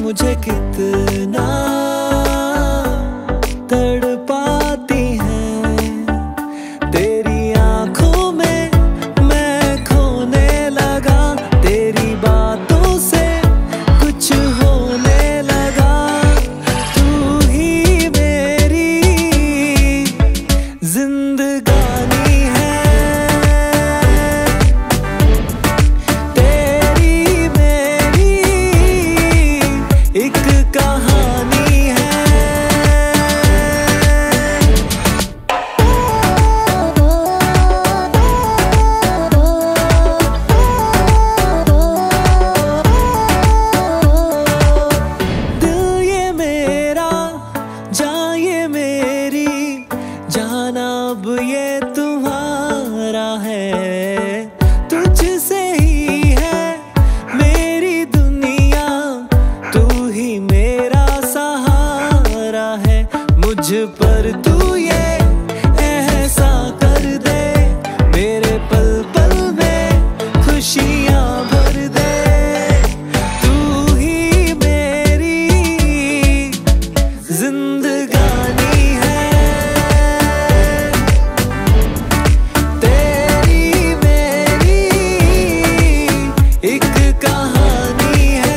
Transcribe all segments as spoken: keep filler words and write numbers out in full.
मुझे कितना तड़पाती हैं। तेरी आंखों में मैं खोने लगा, तेरी बातों से कुछ होने लगा। तू ही मेरी जिंदगानी है, तेरी मेरी एक कहानी है। दिल ये मेरा, जान ये मेरी, जाना अब ये तुम्हारा है। तुझसे ही है मेरी दुनिया, तू ही मेरा सहारा है। मुझ पर तू ये ऐसा कर दे, मेरे पल पल में खुशियां भर दे। तू ही मेरी जिंदगानी है, तेरी मेरी एक कहानी है।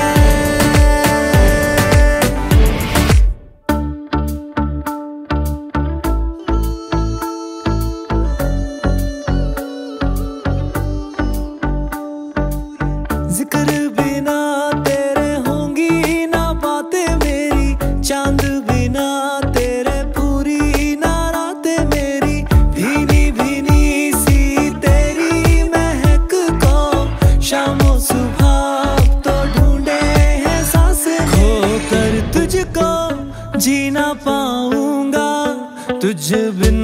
जिक्र बिना तेरे होंगी ना बातें मेरी, चांद बिना तेरे पूरी ना रातें मेरी। भीनी भीनी सी तेरी महक को शामों सुबह तो ढूंढे हैं सांसें। खो कर तुझको जी ना पाऊंगा, तुझ बिन